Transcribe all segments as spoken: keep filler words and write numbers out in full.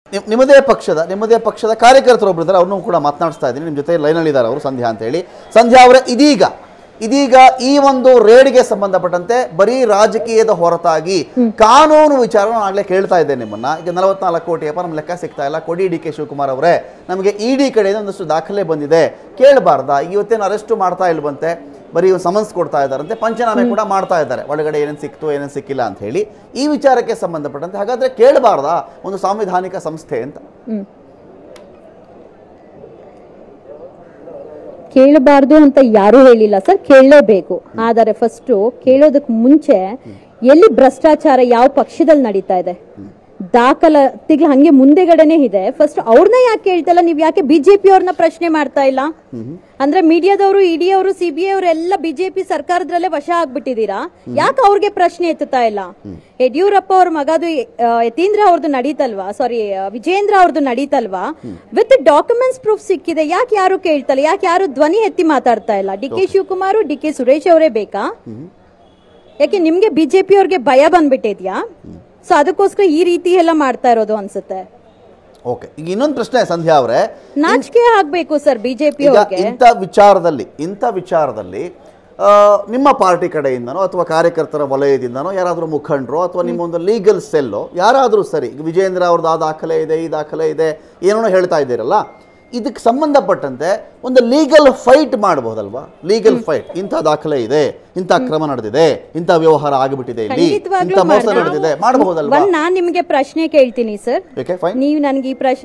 ನಿಮ್ಮದೇ ಪಕ್ಷದ ನಿಮ್ಮದೇ ಪಕ್ಷದ ಕಾರ್ಯಕರ್ತರು ಒಬ್ಬರು ಇದ್ದಾರೆ, ಅವ್ರನ್ನೂ ಕೂಡ ಮಾತನಾಡಿಸ್ತಾ ಇದ್ದೀನಿ. ನಿಮ್ಮ ಜೊತೆ ಲೈನಲ್ಲಿ ಇದ್ದಾರೆ ಅವರು, ಸಂಧ್ಯಾ ಅಂತ ಹೇಳಿ. ಸಂಧ್ಯಾ ಅವರೇ, ಇದೀಗ ಇದೀಗ ಈ ಒಂದು ರೇಡ್ಗೆ ಸಂಬಂಧಪಟ್ಟಂತೆ ಬರೀ ರಾಜಕೀಯದ ಹೊರತಾಗಿ ಕಾನೂನು ವಿಚಾರ ಆಗಲೇ ಕೇಳ್ತಾ ಇದ್ದೆ ನಿಮ್ಮನ್ನ. ಈಗ ನಲವತ್ನಾಲ್ಕು ಕೋಟಿಯಪ್ಪ ನಮ್ಮ ಲೆಕ್ಕ ಸಿಗ್ತಾ ಇಲ್ಲ, ಕೊಡಿ ಡಿ ಕೆ ಶಿವಕುಮಾರ್ ಅವರೇ, ನಮಗೆ ಇ ಡಿ ಕಡೆಯಿಂದ ಒಂದಷ್ಟು ದಾಖಲೆ ಬಂದಿದೆ, ಕೇಳಬಾರ್ದಾ? ಇವತ್ತೇನು ಅರೆಸ್ಟು ಮಾಡ್ತಾ ಇಲ್ವಂತೆ, ಬರೀ ಒಂದು ಸಮನ್ಸ್ ಕೊಡ್ತಾ ಇದ್ದಾರಂತೆ, ಪಂಚನಾಮೆ ಕೂಡ ಮಾಡ್ತಾ ಇದ್ದಾರೆ, ಒಳಗಡೆ ಏನೇನು ಸಿಕ್ತು ಏನೇನು ಸಿಕ್ಕಿಲ್ಲ ಅಂತ ಹೇಳಿ. ಈ ವಿಚಾರಕ್ಕೆ ಸಂಬಂಧಪಟ್ಟಂತೆ ಹಾಗಾದ್ರೆ ಕೇಳಬಾರ್ದಾ ಒಂದು ಸಾಂವಿಧಾನಿಕ ಸಂಸ್ಥೆ ಅಂತ? ಕೇಳಬಾರ್ದು ಅಂತ ಯಾರು ಹೇಳಿಲ್ಲ ಸರ್, ಕೇಳಲೇಬೇಕು. ಆದರೆ ಫಸ್ಟ್ ಕೇಳೋದಕ್ಕೆ ಮುಂಚೆ ಎಲ್ಲಿ ಭ್ರಷ್ಟಾಚಾರ ಯಾವ ಪಕ್ಷದಲ್ಲಿ ನಡೀತಾ ಇದೆ, ದಾಖಲಾತಿಗಳು ಹಂಗೆ ಮುಂದೆಗಡೆನೆ ಇದೆ. ಫಸ್ಟ್ ಅವ್ರನ್ನ ಯಾಕೆ ಕೇಳ್ತಲ್ಲ, ನೀವ್ ಯಾಕೆ ಬಿಜೆಪಿ ಅವ್ರನ್ನ ಪ್ರಶ್ನೆ ಮಾಡ್ತಾ ಇಲ್ಲ? ಅಂದ್ರೆ ಮೀಡಿಯಾದವರು, ಇಡಿ ಅವರು, ಸಿಬಿಐ ಅವರೆಲ್ಲ ಬಿಜೆಪಿ ಸರ್ಕಾರದ್ರಲ್ಲೇ ವಶ ಆಗ್ಬಿಟ್ಟಿದೀರಾ, ಯಾಕೆ ಅವ್ರಿಗೆ ಪ್ರಶ್ನೆ ಎತ್ತುತ್ತಾ ಇಲ್ಲ? ಯಡಿಯೂರಪ್ಪ ಅವ್ರ ಮಗದು ಯತೀಂದ್ರ ಅವ್ರದ್ದು ನಡೀತಲ್ವಾ, ಸಾರಿ ವಿಜೇಂದ್ರ ಅವ್ರದ್ದು ನಡೀತಲ್ವಾ, ವಿತ್ ಡಾಕ್ಯುಮೆಂಟ್ಸ್ ಪ್ರೂಫ್ ಸಿಕ್ಕಿದೆ, ಯಾಕೆ ಯಾರು ಕೇಳ್ತಲ್ಲ, ಯಾಕೆ ಯಾರು ಧ್ವನಿ ಎತ್ತಿ ಮಾತಾಡ್ತಾ ಇಲ್ಲ? D K Shivakumar, D K Suresh ಅವರೇ ಬೇಕಾ? ಯಾಕೆ ನಿಮ್ಗೆ ಬಿಜೆಪಿ ಅವ್ರಿಗೆ ಭಯ ಬಂದ್ಬಿಟ್ಟಿದ್ಯಾ? ಸೊ ಅದಕ್ಕೋಸ್ಕರ ಈ ರೀತಿ ಎಲ್ಲ ಮಾಡ್ತಾ ಇರೋದು ಅನ್ಸುತ್ತೆ. ಓಕೆ, ಈಗ ಇನ್ನೊಂದು ಪ್ರಶ್ನೆ ಸಂಧ್ಯಾ ಅವರೇ, ನಾಚಿಕೆ ಆಗ್ಬೇಕು ಸರ್ ಬಿಜೆಪಿ ಅವರಿಗೆ ಇಂಥ ವಿಚಾರದಲ್ಲಿ ಇಂಥ ವಿಚಾರದಲ್ಲಿ ನಿಮ್ಮ ಪಾರ್ಟಿ ಕಡೆಯಿಂದನೋ ಅಥವಾ ಕಾರ್ಯಕರ್ತರ ವಲಯದಿಂದನೋ ಯಾರಾದರೂ ಮುಖಂಡರು ಅಥವಾ ನಿಮ್ಮ ಒಂದು ಲೀಗಲ್ ಸೆಲ್ಲೋ ಯಾರಾದರೂ ಸರಿ, ವಿಜೇಂದ್ರ ಅವ್ರದ್ದು ಆ ದಾಖಲೆ ಇದೆ, ಈ ದಾಖಲೆ ಇದೆ, ಏನೋ ಹೇಳ್ತಾ ಇದ್ದೀರಲ್ಲ, ಇದಕ್ಕೆ ಸಂಬಂಧಪಟ್ಟಂತೆ ಒಂದು ಲೀಗಲ್ ಫೈಟ್ ಮಾಡಬಹುದಲ್ವಾ? ಲೀಗಲ್ ಫೈಟ್, ಇಂಥ ದಾಖಲೆ ಇದೆ, ಇಂಥ ಕ್ರಮ ನಡೆದಿದೆ, ಇಂಥ ವ್ಯವಹಾರ ಆಗಿಬಿಟ್ಟಿದೆ, ಇಲ್ಲಿ ಇಂಥ ಮೋಸ ನಡೆದಿದೆ, ಮಾಡಬಹುದಲ್ವಾ? ನಾನ್ ನಿಮ್ಗೆ ಪ್ರಶ್ನೆ ಕೇಳ್ತೀನಿ ಸರ್, ನೀವು ನನಗೆ ಈ ಪ್ರಶ್ನೆ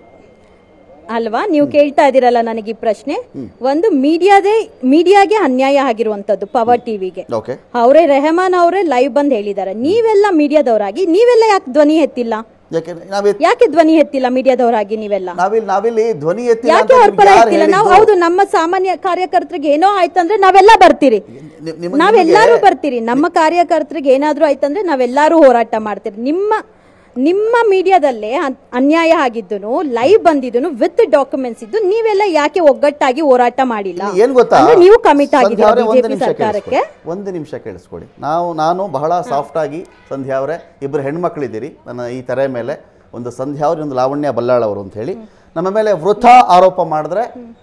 ಅಲ್ವಾ, ನೀವು ಕೇಳ್ತಾ ಇದೀರಲ್ಲ ನನಗೆ ಈ ಪ್ರಶ್ನೆ. ಒಂದು ಮೀಡಿಯಾದೇ ಮೀಡಿಯಾಗೆ ಅನ್ಯಾಯ ಆಗಿರುವಂತದ್ದು ಪವರ್ ಟಿವಿಗೆ, ಅವರೇ ರೆಹಮಾನ್ ಅವರೇ ಲೈವ್ ಬಂದ್ ಹೇಳಿದ್ದಾರೆ. ನೀವೆಲ್ಲ ಮೀಡಿಯಾದವರಾಗಿ ನೀವೆಲ್ಲ ಯಾಕೆ ಧ್ವನಿ ಎತ್ತಿಲ್ಲ? ಯಾಕೆ ಧ್ವನಿ ಎತ್ತಿಲ್ಲ ಮೀಡಿಯಾದವರಾಗಿ ನೀವೆಲ್ಲ? ಧ್ವನಿ ಯಾಕೆ ಅವ್ರ ಪರ ಎತ್ತಿಲ್ಲ? ನಾವು ಹೌದು, ನಮ್ಮ ಸಾಮಾನ್ಯ ಕಾರ್ಯಕರ್ತರಿಗೆ ಏನೋ ಆಯ್ತಂದ್ರೆ ನಾವೆಲ್ಲ ಬರ್ತೀರಿ, ನಾವೆಲ್ಲಾರು ಬರ್ತೀರಿ. ನಮ್ಮ ಕಾರ್ಯಕರ್ತರಿಗೆ ಏನಾದ್ರು ಆಯ್ತಂದ್ರೆ ನಾವೆಲ್ಲಾರು ಹೋರಾಟ ಮಾಡ್ತೀರಿ. ನಿಮ್ಮ ನಿಮ್ಮ ಮೀಡಿಯಾದಲ್ಲೇ ಅನ್ಯಾಯ ಆಗಿದ್ದು, ಲೈವ್ ಬಂದಿದ್ದು, ವಿತ್ ಡಾಕ್ಯುಮೆಂಟ್ಸ್ ಇದ್ದು, ನೀವೆಲ್ಲ ಯಾಕೆ ಒಗ್ಗಟ್ಟಾಗಿ ಹೋರಾಟ ಮಾಡಿಲ್ಲ? ಏನ್ ಗೊತ್ತಾ, ನೀವು ಕಮಿಟ್ ಆಗಿದ್ದೀರಾ ಬಿಜೆಪಿ ಸರ್ಕಾರಕ್ಕೆ. ಒಂದು ನಿಮಿಷ ಕೇಳಿಸ್ಕೊಳ್ಳಿ. ನಾವು ನಾನು ಬಹಳ ಸಾಫ್ಟ್ ಆಗಿ, ಸಂಧ್ಯಾ ಅವರೇ ಇಬ್ಬರು ಹೆಣ್ಮಕ್ಳಿದ್ದೀರಿ ನನ್ನ ಈ ತೆರೆ ಮೇಲೆ, ಒಂದು ಸಂಧ್ಯಾ ಅವ್ರು, ಒಂದು ಲಾವಣ್ಯ ಬಲ್ಲಾಳ್ ಅವರು ಅಂತ ಹೇಳಿ. ನಮ್ಮ ಮೇಲೆ ವೃಥಾ ಆರೋಪ ಮಾಡಿದ್ರೆ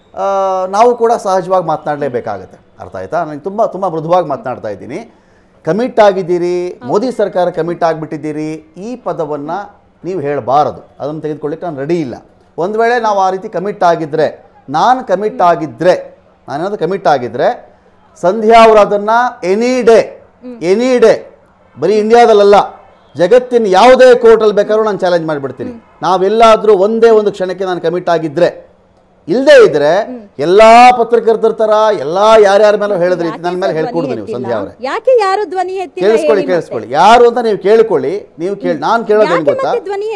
ನಾವು ಕೂಡ ಸಹಜವಾಗಿ ಮಾತನಾಡಲೇಬೇಕಾಗತ್ತೆ, ಅರ್ಥ ಆಯ್ತಾ? ನನಗೆ ತುಂಬ ತುಂಬ ಮೃದುವಾಗಿ ಮಾತನಾಡ್ತಾ ಇದ್ದೀನಿ. ಕಮಿಟ್ ಆಗಿದ್ದೀರಿ, ಮೋದಿ ಸರ್ಕಾರ ಕಮಿಟ್ ಆಗಿಬಿಟ್ಟಿದ್ದೀರಿ, ಈ ಪದವನ್ನು ನೀವು ಹೇಳಬಾರದು, ಅದನ್ನು ತೆಗೆದುಕೊಳ್ಳಿಕ್ಕೆ ನಾನು ರೆಡಿ ಇಲ್ಲ. ಒಂದು ವೇಳೆ ನಾವು ಆ ರೀತಿ ಕಮಿಟ್ ಆಗಿದ್ದರೆ, ನಾನು ಕಮಿಟ್ ಆಗಿದ್ದರೆ ನಾನೇನಾದರೂ ಕಮಿಟ್ ಆಗಿದ್ದರೆ ಸಂಧ್ಯಾ ಅವರು ಅದನ್ನು ಎನಿ ಡೇ ಎನಿ ಡೇ ಬರೀ ಇಂಡಿಯಾದಲ್ಲ, ಜಗತ್ತಿನ ಯಾವುದೇ ಕೋರ್ಟಲ್ಲಿ ಬೇಕಾದ್ರೂ ನಾನು ಚಾಲೆಂಜ್ ಮಾಡಿಬಿಡ್ತೀನಿ. ನಾವೆಲ್ಲಾದರೂ ಒಂದೇ ಒಂದು ಕ್ಷಣಕ್ಕೆ ನಾನು ಕಮಿಟ್ ಆಗಿದ್ದರೆ, ಇಲ್ಲದೇ ಇದ್ರೆ ಎಲ್ಲಾ ಪತ್ರಕರ್ತರ ತರ ಎಲ್ಲಾ ಯಾರ್ಯಾರ ಮೇಲೆ ಹೇಳಿದ್ರಿ ನನ್ನ ಮೇಲೆ ಹೇಳ್ಕೊಡ್ದು ನೀವು ಸಂಧ್ಯಾ ಅವರೇ. ಯಾಕೆ ಯಾರು ಧ್ವನಿ ಎತ್ತಿಲ್ಲ? ಕೇಳಿಸ್ಕೊಳ್ಳಿ ಕೇಳಿಸ್ಕೊಳ್ಳಿ ಯಾರು ಅಂತ ನೀವು ಕೇಳ್ಕೊಳ್ಳಿ. ನೀವು ಕೇಳಿ, ನಾನು ಕೇಳೋದೇನು ಗೊತ್ತಾ,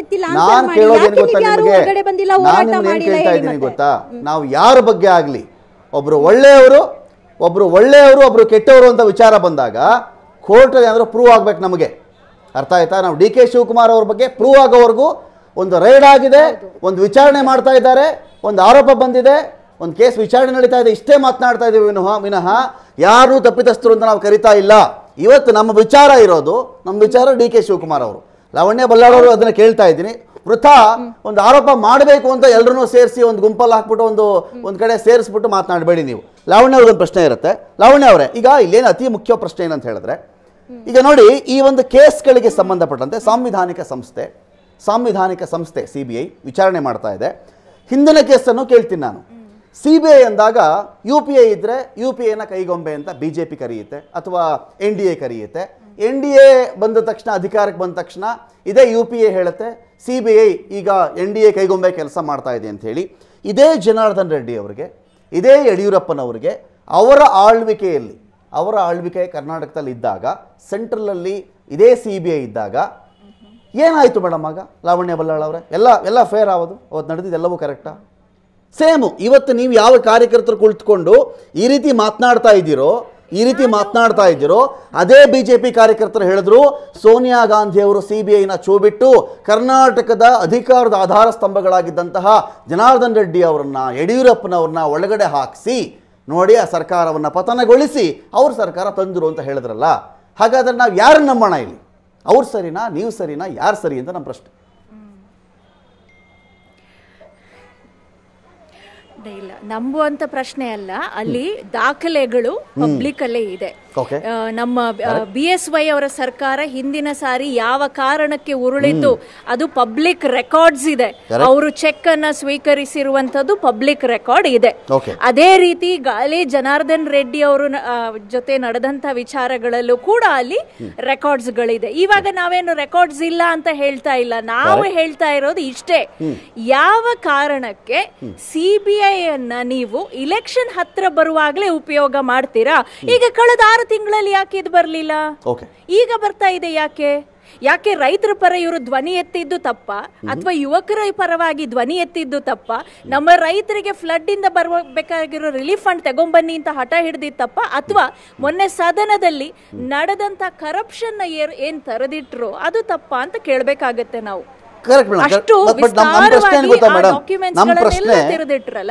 ನಾನು ಕೇಳೋದೇನು ಗೊತ್ತಾ ನಿಮಗೆ, ನಾನು ಏನ್ ಕೇಳ್ತಾ ಇದ್ದೀನಿ ಗೊತ್ತಾ, ನಾವು ಯಾರ ಬಗ್ಗೆ ಆಗ್ಲಿ, ಒಬ್ರು ಒಳ್ಳೆಯವರು ಒಬ್ರು ಒಳ್ಳೆಯವರು ಒಬ್ರು ಕೆಟ್ಟವರು ಅಂತ ವಿಚಾರ ಬಂದಾಗ ಕೋರ್ಟಲ್ಲಿ ಏನಾದರೂ ಪ್ರೂವ್ ಆಗ್ಬೇಕು ನಮಗೆ, ಅರ್ಥ ಆಯ್ತಾ? ನಾವು ಡಿ ಕೆ ಶಿವಕುಮಾರ್ ಅವ್ರ ಬಗ್ಗೆ ಪ್ರೂವ್ ಆಗೋವರೆಗೂ ಒಂದು ರೈಡ್ ಆಗಿದೆ, ಒಂದು ವಿಚಾರಣೆ ಮಾಡ್ತಾ ಇದ್ದಾರೆ, ಒಂದು ಆರೋಪ ಬಂದಿದೆ, ಒಂದು ಕೇಸ್ ವಿಚಾರಣೆ ನಡೀತಾ ಇದೆ, ಇಷ್ಟೇ ಮಾತನಾಡ್ತಾ ಇದ್ದೀವಿ ವಿನಃ ವಿನಃ ಯಾರು ತಪ್ಪಿತಸ್ಥರು ಅಂತ ನಾವು ಕರಿತಾ ಇಲ್ಲ. ಇವತ್ತು ನಮ್ಮ ವಿಚಾರ ಇರೋದು, ನಮ್ಮ ವಿಚಾರ ಡಿ ಕೆ ಶಿವಕುಮಾರ್ ಅವರು. ಲಾವಣ್ಯ ಬಲ್ಲಾಳವರು ಅದನ್ನು ಕೇಳ್ತಾ ಇದ್ದೀನಿ, ವೃಥಾ ಒಂದು ಆರೋಪ ಮಾಡಬೇಕು ಅಂತ ಎಲ್ಲರೂ ಸೇರಿಸಿ ಒಂದು ಗುಂಪಲ್ಲಿ ಹಾಕ್ಬಿಟ್ಟು ಒಂದು ಒಂದು ಕಡೆ ಸೇರಿಸ್ಬಿಟ್ಟು ಮಾತನಾಡಬೇಡಿ ನೀವು. ಲಾವಣ್ಯ ಅವ್ರಿಗೊಂದು ಪ್ರಶ್ನೆ ಇರುತ್ತೆ. ಲಾವಣ್ಯ ಅವರೇ, ಈಗ ಇಲ್ಲೇನು ಅತಿ ಮುಖ್ಯ ಪ್ರಶ್ನೆ ಏನಂತ ಹೇಳಿದ್ರೆ, ಈಗ ನೋಡಿ, ಈ ಒಂದು ಕೇಸ್ಗಳಿಗೆ ಸಂಬಂಧಪಟ್ಟಂತೆ ಸಾಂವಿಧಾನಿಕ ಸಂಸ್ಥೆ ಸಾಂವಿಧಾನಿಕ ಸಂಸ್ಥೆ ಸಿ ಬಿ ಐ ವಿಚಾರಣೆ ಮಾಡ್ತಾ ಇದೆ. ಹಿಂದಿನ ಕೇಸನ್ನು ಕೇಳ್ತೀನಿ ನಾನು. ಸಿ ಬಿ ಐ ಅಂದಾಗ ಯು ಪಿ ಐ ಇದ್ದರೆ ಯು ಪಿ ಐನ ಕೈಗೊಂಬೆ ಅಂತ ಬಿ ಜೆ ಪಿ ಕರೆಯುತ್ತೆ ಅಥವಾ ಎನ್ ಡಿ ಎ ಕರೆಯುತ್ತೆ. ಎನ್ ಡಿ ಎ ಬಂದ ತಕ್ಷಣ, ಅಧಿಕಾರಕ್ಕೆ ಬಂದ ತಕ್ಷಣ ಇದೇ ಯು ಪಿ ಎ ಹೇಳುತ್ತೆ ಸಿ ಬಿ ಐ ಈಗ ಎನ್ ಡಿ ಎ ಕೈಗೊಂಬೆ ಕೆಲಸ ಮಾಡ್ತಾ ಇದೆ ಅಂತ ಹೇಳಿ. ಇದೇ ಜನಾರ್ದನ್ ರೆಡ್ಡಿ ಅವರಿಗೆ, ಇದೇ ಯಡಿಯೂರಪ್ಪನವರಿಗೆ ಅವರ ಆಳ್ವಿಕೆಯಲ್ಲಿ ಅವರ ಆಳ್ವಿಕೆ ಕರ್ನಾಟಕದಲ್ಲಿ ಇದ್ದಾಗ, ಸೆಂಟ್ರಲಲ್ಲಿ ಇದೇ ಸಿ ಬಿ ಐ ಇದ್ದಾಗ ಏನಾಯಿತು ಮೇಡಮ್? ಆಗ ಲಾವಣ್ಯ ಬಲ್ಲಾಳ್ ಅವರೇ, ಎಲ್ಲ ಎಲ್ಲ ಫೇರ್ ಆಗೋದು, ಅವತ್ತು ನಡೆದಿದ್ದೆಲ್ಲವೂ ಕರೆಕ್ಟಾ? ಸೇಮು ಇವತ್ತು ನೀವು ಯಾವ ಕಾರ್ಯಕರ್ತರು ಕುಳಿತುಕೊಂಡು ಈ ರೀತಿ ಮಾತನಾಡ್ತಾ ಇದ್ದೀರೋ ಈ ರೀತಿ ಮಾತನಾಡ್ತಾ ಇದ್ದೀರೋ ಅದೇ ಬಿ ಜೆ ಪಿ ಕಾರ್ಯಕರ್ತರು ಹೇಳಿದ್ರು ಸೋನಿಯಾ ಗಾಂಧಿಯವರು ಸಿ ಬಿ ಐನ ಚೂ ಬಿಟ್ಟು ಕರ್ನಾಟಕದ ಅಧಿಕಾರದ ಆಧಾರ ಸ್ತಂಭಗಳಾಗಿದ್ದಂತಹ ಜನಾರ್ದನ್ ರೆಡ್ಡಿ ಅವರನ್ನ, ಯಡಿಯೂರಪ್ಪನವ್ರನ್ನ ಒಳಗಡೆ ಹಾಕಿಸಿ ನೋಡಿ ಆ ಸರ್ಕಾರವನ್ನು ಪತನಗೊಳಿಸಿ ಅವ್ರ ಸರ್ಕಾರ ತಂದರು ಅಂತ ಹೇಳಿದ್ರಲ್ಲ. ಹಾಗಾದ್ರೆ ನಾವು ಯಾರನ್ನು ನಂಬೋಣ ಇಲ್ಲಿ? ಅವ್ರು ಸರಿನಾ, ನೀವು ಸರಿನಾ, ಯಾರು ಸರಿ ಅಂತ ನಮ್ಮ ಪ್ರಶ್ನೆ. ಇಲ್ಲ, ನಂಬುವಂತ ಪ್ರಶ್ನೆ ಅಲ್ಲ. ಅಲ್ಲಿ ದಾಖಲೆಗಳು ಪಬ್ಲಿಕ್ ಅಲ್ಲೇ ಇದೆ. ನಮ್ಮ ಬಿ ಎಸ್ ವೈ ಅವರ ಸರ್ಕಾರ ಹಿಂದಿನ ಸಾರಿ ಯಾವ ಕಾರಣಕ್ಕೆ ಉರುಳಿತು ಅದು ಪಬ್ಲಿಕ್ ರೆಕಾರ್ಡ್ಸ್ ಇದೆ. ಅವರು ಚೆಕ್ ಅನ್ನ ಸ್ವೀಕರಿಸಿರುವಂತದ್ದು ಪಬ್ಲಿಕ್ ರೆಕಾರ್ಡ್ ಇದೆ. ಅದೇ ರೀತಿ ಗಾಲಿ ಜನಾರ್ದನ್ ರೆಡ್ಡಿ ಅವರು ಜೊತೆ ನಡೆದಂತ ವಿಚಾರಗಳಲ್ಲೂ ಕೂಡ ಅಲ್ಲಿ ರೆಕಾರ್ಡ್ಸ್ ಗಳಿದೆ. ಇವಾಗ ನಾವೇನು ರೆಕಾರ್ಡ್ಸ್ ಇಲ್ಲ ಅಂತ ಹೇಳ್ತಾ ಇಲ್ಲ, ನಾವು ಹೇಳ್ತಾ ಇರೋದು ಇಷ್ಟೇ, ಯಾವ ಕಾರಣಕ್ಕೆ ಸಿಬಿಐ ಅನ್ನ ನೀವು ಇಲೆಕ್ಷನ್ ಹತ್ರ ಬರುವಾಗಲೇ ಉಪಯೋಗ ಮಾಡ್ತೀರಾ? ಈಗ ಕಳೆದ ಆರು ತಿಂಗಳಲ್ಲಿ ಯಾಕೆ ಇದು ಬರ್ಲಿಲ್ಲ, ಈಗ ಬರ್ತಾ ಇದೆ ಯಾಕೆ? ಯಾಕೆ ರೈತರ ಪರ ಇವರು ಧ್ವನಿ ಎತ್ತಿದ್ದು ತಪ್ಪ, ಅಥವಾ ಯುವಕರ ಪರವಾಗಿ ಧ್ವನಿ ಎತ್ತಿದ್ದು ತಪ್ಪ? ನಮ್ಮ ರೈತರಿಗೆ ಫ್ಲಡ್ ಇಂದ ಬರಬೇಕಾಗಿರೋ ರಿಲೀಫ್ ಫಂಡ್ ತಗೊಂಬನ್ನಿ ಅಂತ ಹಠ ಹಿಡಿದಿದ್ದು ತಪ್ಪ, ಅಥವಾ ಮೊನ್ನೆ ಸದನದಲ್ಲಿ ನಡೆದಂತ ಕರಪ್ಷನ್ ಏನ್ ತರದಿಟ್ರು ಅದು ತಪ್ಪ ಅಂತ ಕೇಳ್ಬೇಕಾಗತ್ತೆ ನಾವು. ಅಷ್ಟು ವಿಸ್ತಾರವಾಗಿ ಡಾಕ್ಯುಮೆಂಟ್ಸ್ ಗಳನ್ನೆಲ್ಲ ತೆರೆದಿಟ್ರಲ್ಲ,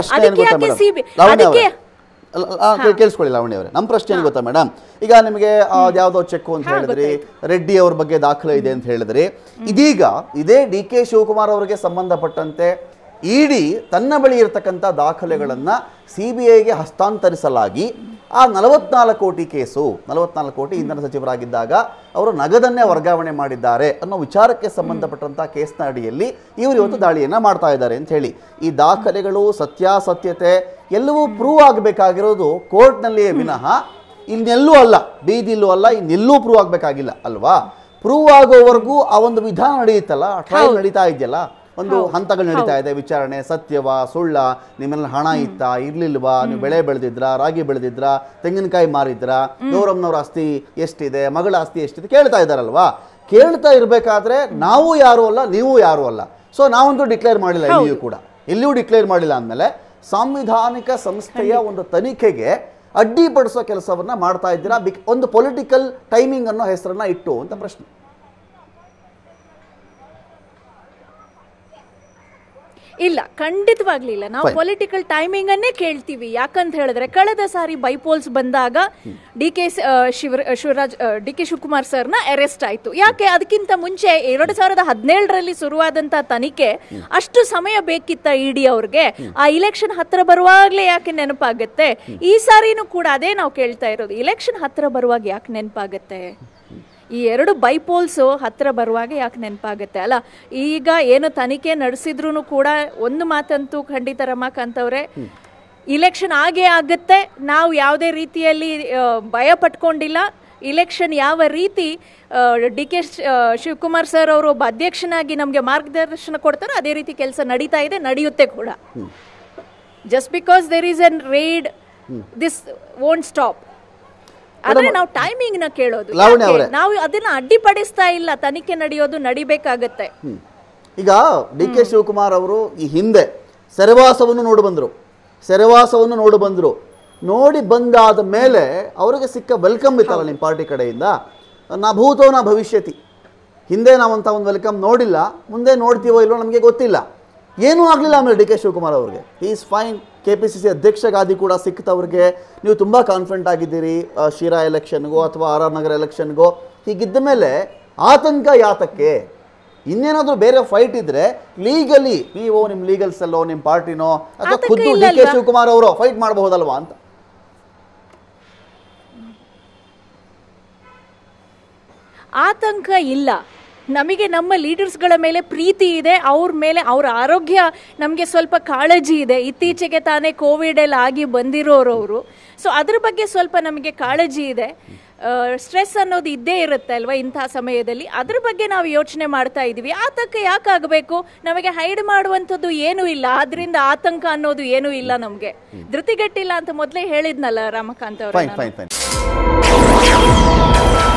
ಅದಕ್ಕೆ ಕೇಳಿಸ್ಕೊಳ್ಳಿ ಲಾವಣ್ಯ ಅವರೇ, ನಮ್ಮ ಪ್ರಶ್ನೆ ಏನು ಗೊತ್ತಾ ಮೇಡಮ್, ಈಗ ನಿಮಗೆ ಯಾವ್ದೋ ಚೆಕ್ ಅಂತ ಹೇಳಿದ್ರಿ, ರೆಡ್ಡಿ ಅವ್ರ ಬಗ್ಗೆ ದಾಖಲೆ ಇದೆ ಅಂತ ಹೇಳಿದ್ರಿ, ಇದೀಗ ಇದೇ ಡಿ ಕೆ ಶಿವಕುಮಾರ್ ಅವರಿಗೆ ಸಂಬಂಧಪಟ್ಟಂತೆ ಇಡಿ ತನ್ನ ಬಳಿ ಇರತಕ್ಕಂಥ ದಾಖಲೆಗಳನ್ನ ಸಿಬಿಐಗೆ ಹಸ್ತಾಂತರಿಸಲಾಗಿ ಆ ನಲವತ್ನಾಲ್ಕು ಕೋಟಿ ಕೇಸು, ನಲವತ್ನಾಲ್ಕು ಕೋಟಿ ಇಂಧನ ಸಚಿವರಾಗಿದ್ದಾಗ ಅವರು ನಗದನ್ನೇ ವರ್ಗಾವಣೆ ಮಾಡಿದ್ದಾರೆ ಅನ್ನೋ ವಿಚಾರಕ್ಕೆ ಸಂಬಂಧಪಟ್ಟಂಥ ಕೇಸ್ನ ಅಡಿಯಲ್ಲಿ ಇವರು ಇವತ್ತು ದಾಳಿಯನ್ನು ಮಾಡ್ತಾ ಇದ್ದಾರೆ ಅಂತ ಹೇಳಿ, ಈ ದಾಖಲೆಗಳು ಸತ್ಯಾಸತ್ಯತೆ ಎಲ್ಲವೂ ಪ್ರೂವ್ ಆಗಬೇಕಾಗಿರೋದು ಕೋರ್ಟ್ನಲ್ಲಿಯೇ ವಿನಃ ಇನ್ನೆಲ್ಲೂ ಅಲ್ಲ, ಬೀದಿಲ್ಲೂ ಅಲ್ಲ, ಇನ್ನೆಲ್ಲೂ ಪ್ರೂವ್ ಆಗಬೇಕಾಗಿಲ್ಲ ಅಲ್ವಾ? ಪ್ರೂವ್ ಆಗೋವರೆಗೂ ಆ ಒಂದು ವಿಧಾನ ನಡೆಯುತ್ತಲ್ಲ, ಟ್ರಯಲ್ ನಡೀತಾ ಇದೆಯಲ್ಲ, ಒಂದು ಹಂತಗಳು ನಡೀತಾ ಇದೆ, ವಿಚಾರಣೆ ಸತ್ಯವಾ ಸುಳ್ಳ, ನಿಮ್ಮೆಲ್ಲ ಹಣ ಇತ್ತಾ ಇರ್ಲಿಲ್ವಾ, ನೀವು ಬೆಳೆ ಬೆಳೆದಿದ್ರ, ರಾಗಿ ಬೆಳೆದಿದ್ರ, ತೆಂಗಿನಕಾಯಿ ಮಾರಿದ್ರ, ಗೌರಮ್ನವ್ರ ಆಸ್ತಿ ಎಷ್ಟಿದೆ, ಮಗಳ ಆಸ್ತಿ ಎಷ್ಟಿದೆ ಕೇಳ್ತಾ ಇದ್ದಾರಲ್ವಾ? ಕೇಳ್ತಾ ಇರಬೇಕಾದ್ರೆ ನಾವು ಯಾರು ಅಲ್ಲ, ನೀವು ಯಾರು ಅಲ್ಲ, ಸೊ ನಾವಂತೂ ಡಿಕ್ಲೇರ್ ಮಾಡಿಲ್ಲ, ಎಲ್ಲಿಯೂ ಕೂಡ ಎಲ್ಲಿಯೂ ಡಿಕ್ಲೇರ್ ಮಾಡಿಲ್ಲ ಅಂದಮೇಲೆ ಸಾಂವಿಧಾನಿಕ ಸಂಸ್ಥೆಯ ಒಂದು ತನಿಖೆಗೆ ಅಡ್ಡಿಪಡಿಸೋ ಕೆಲಸವನ್ನ ಮಾಡ್ತಾ ಇದ್ದೀರಾ, ಒಂದು ಪೊಲಿಟಿಕಲ್ ಟೈಮಿಂಗ್ ಅನ್ನೋ ಹೆಸರನ್ನ ಇಟ್ಟು ಅಂತ ಪ್ರಶ್ನೆ. ಇಲ್ಲ, ಖಂಡಿತವಾಗ್ಲಿಲ್ಲ. ನಾವು ಪೊಲಿಟಿಕಲ್ ಟೈಮಿಂಗ್ ಅನ್ನೇ ಕೇಳ್ತೀವಿ. ಯಾಕಂತ ಹೇಳಿದ್ರೆ ಕಳೆದ ಸಾರಿ ಬೈಪೋಲ್ಸ್ ಬಂದಾಗ D K Shivaraj D K Shivakumar ಸರ್ನ ಅರೆಸ್ಟ್ ಆಯ್ತು. ಯಾಕೆ? ಅದಕ್ಕಿಂತ ಮುಂಚೆ ಎರಡು ಸಾವಿರದ ಹದಿನೇಳರಲ್ಲಿ ಶುರುವಾದಂತ ತನಿಖೆ ಅಷ್ಟು ಸಮಯ ಬೇಕಿತ್ತ ಇಡಿ ಅವ್ರಿಗೆ? ಆ ಇಲೆಕ್ಷನ್ ಹತ್ರ ಬರುವಾಗ್ಲೇ ಯಾಕೆ ನೆನಪಾಗತ್ತೆ? ಈ ಸಾರಿನೂ ಕೂಡ ಅದೇ ನಾವು ಕೇಳ್ತಾ ಇರೋದು, ಇಲೆಕ್ಷನ್ ಹತ್ರ ಬರುವಾಗ ಯಾಕೆ ನೆನಪಾಗತ್ತೆ? ಈ ಎರಡು ಬೈಪೋಲ್ಸ್ ಹತ್ರ ಬರುವಾಗ ಯಾಕೆ ನೆನಪಾಗುತ್ತೆ ಅಲ್ಲ? ಈಗ ಏನು ತನಿಖೆ ನಡೆಸಿದ್ರು ಕೂಡ ಒಂದು ಮಾತಂತೂ ಖಂಡಿತ ರಮಾಕಾಂತ್ ಅವರೇ, ಇಲೆಕ್ಷನ್ ಆಗೇ ಆಗುತ್ತೆ, ನಾವು ಯಾವುದೇ ರೀತಿಯಲ್ಲಿ ಭಯ ಪಟ್ಕೊಂಡಿಲ್ಲ. ಇಲೆಕ್ಷನ್ ಯಾವ ರೀತಿ ಡಿ ಕೆ ಶಿವಕುಮಾರ್ ಸರ್ ಅವರು ಒಬ್ಬ ಅಧ್ಯಕ್ಷನಾಗಿ ನಮಗೆ ಮಾರ್ಗದರ್ಶನ ಕೊಡ್ತಾರೋ ಅದೇ ರೀತಿ ಕೆಲಸ ನಡೀತಾ ಇದೆ, ನಡೆಯುತ್ತೆ ಕೂಡ. Just because there is an raid, this won't stop. ಆದ್ರೆ ನಾವು ಟೈಮಿಂಗ್ ನ ಕೇಳೋದು, ನಾವು ಅದನ್ನ ಅಡ್ಡಿಪಡಿಸ್ತಾ ಇಲ್ಲ, ತನಿಖೆ ನಡೆಯೋದು ನಡಿಬೇಕಾಗತ್ತೆ. ಈಗ ಡಿ ಕೆ ಶಿವಕುಮಾರ್ ಅವರು ಈ ಹಿಂದೆ ಸೆರೆವಾಸವನ್ನು ನೋಡಿ ಬಂದ್ರು, ಸೆರೆವಾಸವನ್ನು ನೋಡಿ ಬಂದ್ರು ನೋಡಿ ಬಂದಾದ ಮೇಲೆ ಅವರಿಗೆ ಸಿಕ್ಕ ವೆಲ್ಕಮ್ ಇತ್ತಲ್ಲ ನಿಮ್ಮ ಪಾರ್ಟಿ ಕಡೆಯಿಂದ, ನಾ ಭೂತೋ ನಾ ಭವಿಷ್ಯತಿ. ಹಿಂದೆ ನಾವಂತ ಒಂದು ವೆಲ್ಕಮ್ ನೋಡಿಲ್ಲ, ಮುಂದೆ ನೋಡ್ತೀವೋ ಇಲ್ಲೋ ನಮಗೆ ಗೊತ್ತಿಲ್ಲ. ಏನೂ ಆಗಲಿಲ್ಲ ಆಮೇಲೆ ಡಿ ಕೆ ಶಿವಕುಮಾರ್ ಅವ್ರಿಗೆ, he is fine. K P C C ಅಧ್ಯಕ್ಷ ಗಾದಿ ಕೂಡ ಸಿಕ್ತವ್ರಿಗೆ. ನೀವು ತುಂಬ ಕಾನ್ಫಿಡೆಂಟ್ ಆಗಿದ್ದೀರಿ ಶಿರಾ ಎಲೆಕ್ಷನ್ಗೋ ಅಥವಾ ಆರ್ ಆರ್ ನಗರ ಎಲೆಕ್ಷನ್ಗೋ. ಹೀಗಿದ್ದ ಮೇಲೆ ಆತಂಕ ಯಾತಕ್ಕೆ? ಇನ್ನೇನಾದರೂ ಬೇರೆ ಫೈಟ್ ಇದ್ರೆ ಲೀಗಲಿ ನೀವು ನಿಮ್ಮ ಲೀಗಲ್ ಸೆಲ್ಲೋ ನಿಮ್ಮ ಪಾರ್ಟಿನೋ ಅಥವಾ ಖುದ್ದು ಡಿ ಕೆ ಶಿವಕುಮಾರ್ ಅವರು ಫೈಟ್ ಮಾಡಬಹುದಲ್ವಾ ಅಂತ. ಆತಂಕ ಇಲ್ಲ, ನಮಗೆ ನಮ್ಮ ಲೀಡರ್ಸ್ಗಳ ಮೇಲೆ ಪ್ರೀತಿ ಇದೆ, ಅವ್ರ ಮೇಲೆ ಅವ್ರ ಆರೋಗ್ಯ ನಮಗೆ ಸ್ವಲ್ಪ ಕಾಳಜಿ ಇದೆ. ಇತ್ತೀಚೆಗೆ ತಾನೇ ಕೋವಿಡ್ ಎಲ್ಲ ಆಗಿ ಬಂದಿರೋರವರು, ಸೊ ಅದ್ರ ಬಗ್ಗೆ ಸ್ವಲ್ಪ ನಮಗೆ ಕಾಳಜಿ ಇದೆ. ಸ್ಟ್ರೆಸ್ ಅನ್ನೋದು ಇದ್ದೇ ಇರುತ್ತೆ ಅಲ್ವಾ ಇಂತಹ ಸಮಯದಲ್ಲಿ, ಅದ್ರ ಬಗ್ಗೆ ನಾವು ಯೋಚನೆ ಮಾಡ್ತಾ ಇದೀವಿ. ಆತಂಕ ಯಾಕಾಗಬೇಕು? ನಮಗೆ ಹೈಡ್ ಮಾಡುವಂಥದ್ದು ಏನೂ ಇಲ್ಲ, ಆದ್ರಿಂದ ಆತಂಕ ಅನ್ನೋದು ಏನೂ ಇಲ್ಲ, ನಮಗೆ ಧೃತಿಗೆಟ್ಟಿಲ್ಲ ಅಂತ ಮೊದಲೇ ಹೇಳಿದ್ನಲ್ಲ ರಾಮಕಾಂತ್ ಅವರು.